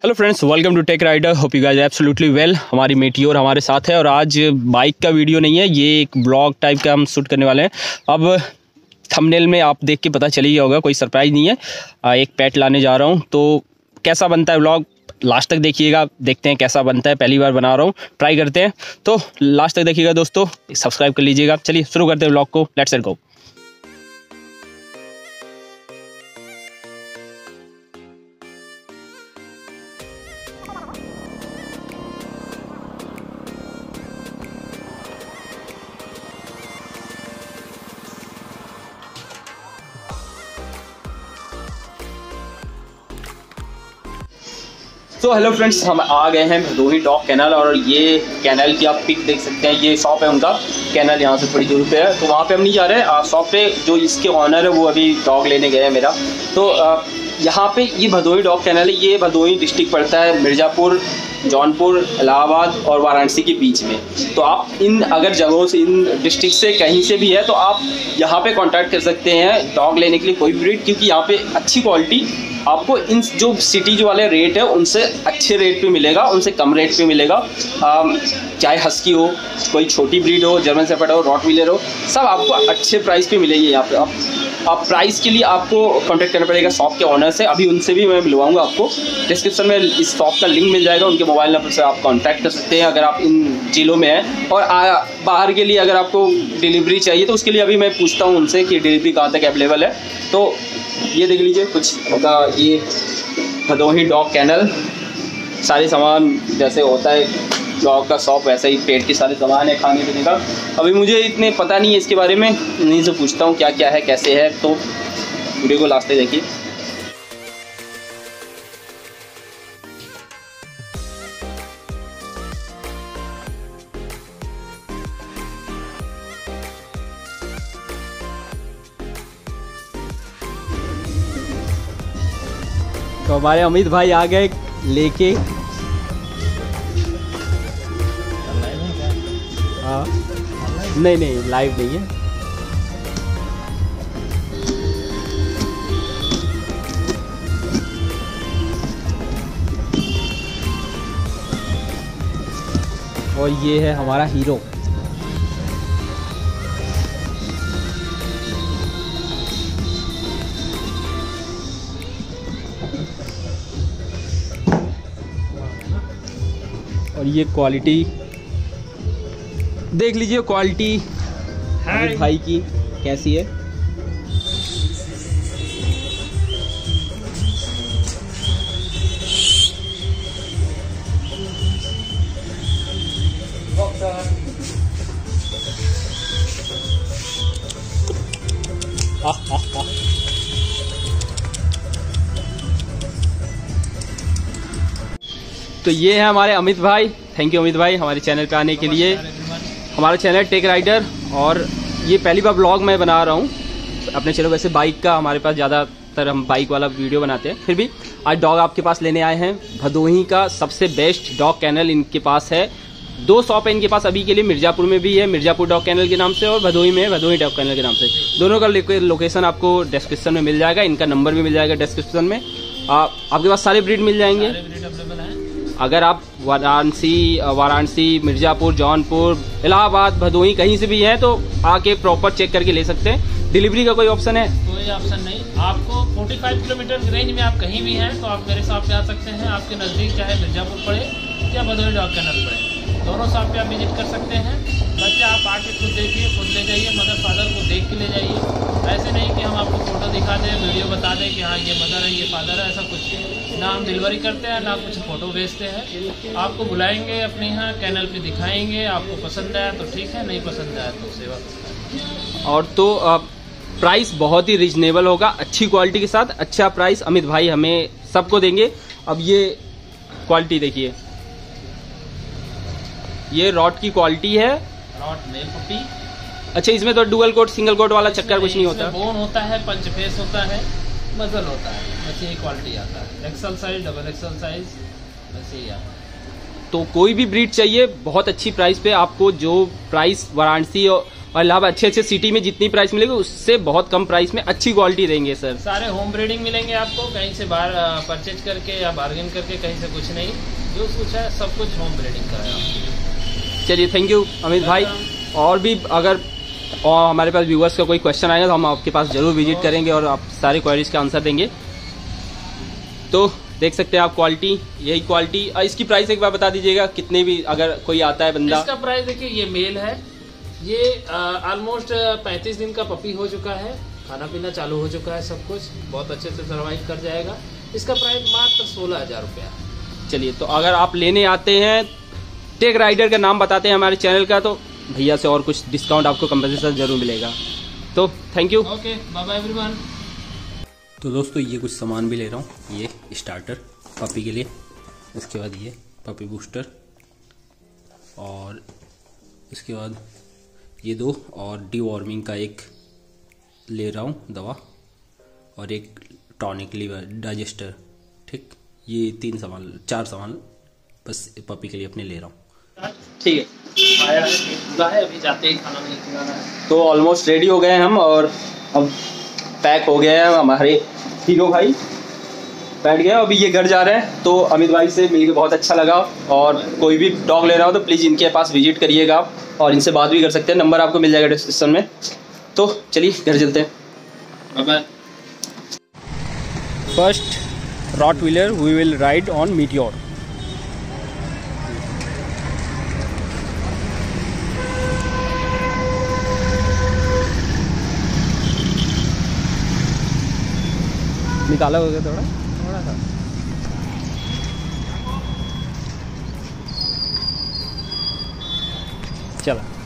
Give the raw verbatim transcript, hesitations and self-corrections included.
Hello friends, welcome to Tech Rider. Hope you guys absolutely well. हमारी Meteor हमारे साथ है और आज बाइक का वीडियो नहीं है, ये एक ब्लॉग टाइप का हम शूट करने वाले हैं। अब थंबनेल में आप देख के पता चल ही होगा, कोई सरप्राइज़ नहीं है। एक पेट लाने जा रहा हूँ, तो कैसा बनता है व्लॉग लास्ट तक देखिएगा। देखते हैं कैसा बनता है, पहली बार बना रहा हूँ, ट्राई करते हैं। तो लास्ट तक देखिएगा दोस्तों, सब्सक्राइब कर लीजिएगा। चलिए शुरू करते हैं व्लॉग को, लेट्स गो। तो हेलो फ्रेंड्स, हम आ गए हैं भदोही डॉग कैनल और ये कैनल की आप पिक देख सकते हैं। ये शॉप है उनका, कैनल यहाँ से थोड़ी दूर पे है, तो वहाँ पे हम नहीं जा रहे हैं। शॉप पे जो इसके ऑनर है वो अभी डॉग लेने गए हैं मेरा। तो यहाँ पे ये भदोही डॉग कैनल है। ये भदोही डिस्ट्रिक्ट पड़ता है, मिर्ज़ापुर, जौनपुर, इलाहाबाद और वाराणसी के बीच में। तो आप इन अगर जगहों से, इन डिस्ट्रिक्ट से कहीं से भी है तो आप यहाँ पे कांटेक्ट कर सकते हैं डॉग लेने के लिए कोई ब्रीड, क्योंकि यहाँ पे अच्छी क्वालिटी आपको इन जो सिटीज वाले रेट है उनसे अच्छे रेट पे मिलेगा, उनसे कम रेट पे मिलेगा। आ, चाहे हस्की हो, कोई छोटी ब्रीड हो, जर्मन शेफर्ड हो, रॉटवीलर हो, सब आपको अच्छे प्राइस पे मिलेगी यहाँ पे। आप आप प्राइस के लिए आपको कांटेक्ट करना पड़ेगा शॉप के ऑनर से। अभी उनसे भी मैं मिलवाऊंगा आपको। डिस्क्रिप्शन में इस शॉप का लिंक मिल जाएगा, उनके मोबाइल नंबर से आप कांटेक्ट कर सकते हैं अगर आप इन जिलों में हैं। और आ, बाहर के लिए अगर आपको डिलीवरी चाहिए तो उसके लिए अभी मैं पूछता हूँ उनसे कि डिलीवरी कहाँ तक अवेलेबल है। तो ये देख लीजिए कुछ उनका, ये भदोही डॉग कैनल, सारे सामान जैसे होता है डॉग का शॉप वैसे ही पेट के सारे सामान है, खाने पीने का। अभी मुझे इतने पता नहीं है इसके बारे में, इन्हीं से पूछता हूँ क्या क्या है, कैसे है। तो वीडियो को लास्ट तक देखिए। तो हमारे अमित भाई आ गए लेके। हाँ, नहीं नहीं लाइव नहीं है। और ये है हमारा हीरो। और ये क्वालिटी देख लीजिए, क्वालिटी भाई की कैसी है। तो ये है हमारे अमित भाई। थैंक यू अमित भाई हमारे चैनल पे आने के लिए। हमारा चैनल टेक राइडर, और ये पहली बार ब्लॉग मैं बना रहा हूँ अपने चैनल। वैसे बाइक का हमारे पास ज़्यादातर हम बाइक वाला वीडियो बनाते हैं, फिर भी आज डॉग आपके पास लेने आए हैं। भदोही का सबसे बेस्ट डॉग कैनल इनके पास है। दो शॉप है इनके पास अभी के लिए, मिर्ज़ापुर में भी है, मिर्ज़ापुर डॉग कैनल के नाम से, और भदोही में है, भदोही डॉग कैनल के नाम से। दोनों का लोकेशन आपको डिस्क्रिप्शन में मिल जाएगा, इनका नंबर भी मिल जाएगा डिस्क्रिप्शन में। आ, आपके पास सारे ब्रीड मिल जाएंगे। अगर आप वाराणसी वाराणसी मिर्ज़ापुर, जौनपुर, इलाहाबाद, भदोही कहीं से भी हैं तो आके प्रॉपर चेक करके ले सकते हैं। डिलीवरी का कोई ऑप्शन है? कोई ऑप्शन नहीं। आपको पैंतालीस किलोमीटर रेंज में आप कहीं भी हैं तो आप मेरे शॉप पे आ सकते हैं। आपके नज़दीक चाहे मिर्ज़ापुर पड़े या भदोही डॉग कैनल पड़े, दोनों शॉप पे आप विजिट कर सकते हैं। बच्चे आप आके खुद देखिए, खुद ले जाइए, मदर फादर को देख के ले जाइए। ऐसे नहीं कि हम आपको फोटो दिखा दें, वीडियो बता दें कि हाँ ये मदर है, ये फादर है, ऐसा कुछ ना। हम डिलीवरी करते हैं ना कुछ फ़ोटो भेजते हैं। आपको बुलाएंगे अपने यहाँ कैनल पे दिखाएंगे, आपको पसंद आया तो ठीक है, नहीं पसंद आया तो सेवा। और तो प्राइस बहुत ही रिजनेबल होगा, अच्छी क्वालिटी के साथ अच्छा प्राइस अमित भाई हमें सबको देंगे। अब ये क्वालिटी देखिए, ये रॉड की क्वालिटी है, रॉड मेल पुट्टी। अच्छा, इसमें तो डुअल कोट सिंगल कोट वाला चक्कर कुछ नहीं होता? बोन होता है, पंच फेस होता है, मजल होता है, वैसे ही क्वालिटी आता है। XL size, double XL size, वैसे ही आता है। तो कोई भी ब्रीड चाहिए बहुत अच्छी प्राइस पे आपको, जो प्राइस वाराणसी और इलाहाबाद अच्छे अच्छे सिटी में जितनी प्राइस मिलेगी उससे बहुत कम प्राइस में अच्छी क्वालिटी देंगे सर। सारे होम ब्रीडिंग मिलेंगे आपको, कहीं से बाहर परचेज करके या बार्गेन करके कहीं से कुछ नहीं, जो कुछ है सब कुछ होम ब्रीडिंग का है। चलिए थैंक यू अमित भाई। और भी अगर और हमारे पास व्यूअर्स का कोई क्वेश्चन आएगा तो हम आपके पास जरूर विजिट करेंगे और आप सारे क्वेरीज का आंसर देंगे। तो देख सकते हैं आप क्वालिटी, यही क्वालिटी। इसकी प्राइस एक बार बता दीजिएगा, कितने भी अगर कोई आता है बंदा। इसका प्राइस देखिए, ये मेल है, ये ऑलमोस्ट पैंतीस दिन का पपी हो चुका है, खाना पीना चालू हो चुका है, सब कुछ बहुत अच्छे से सर्वाइव कर जाएगा। इसका प्राइस मात्र सोलह हजार रुपया। चलिए, तो अगर आप लेने आते हैं, टेक राइडर का नाम बताते हैं हमारे चैनल का, तो भैया से और कुछ डिस्काउंट आपको कंपनसेशन जरूर मिलेगा। तो thank you, okay, bye bye everyone. तो दोस्तों ये कुछ सामान भी ले रहा हूँ, ये स्टार्टर पपी के लिए, इसके बाद ये पपी बूस्टर, और इसके बाद ये दो, और डीवॉर्मिंग का एक ले रहा हूँ दवा, और एक टॉनिक लीवर डाइजेस्टर। ठीक, ये तीन सामान, चार सामान बस पपी के लिए अपने ले रहा हूँ। ठीक है, आया है, अभी जाते ही खाना नहीं खिलाना है। तो ऑलमोस्ट रेडी हो गए हम, और अब पैक हो गए हैं हमारे हीरो भाई, बैठ गए। अभी ये घर जा रहे हैं। तो अमित भाई से मिलकर बहुत अच्छा लगा, और कोई भी डॉग ले रहा हो तो प्लीज़ इनके पास विजिट करिएगा आप, और इनसे बात भी कर सकते हैं, नंबर आपको मिल जाएगा डिस्क्रिप्शन में। तो चलिए घर चलते हैं, bye bye. First Rottweiler we will ride on Meteor. निकाला हो गया थोड़ा थोड़ा सा। चला।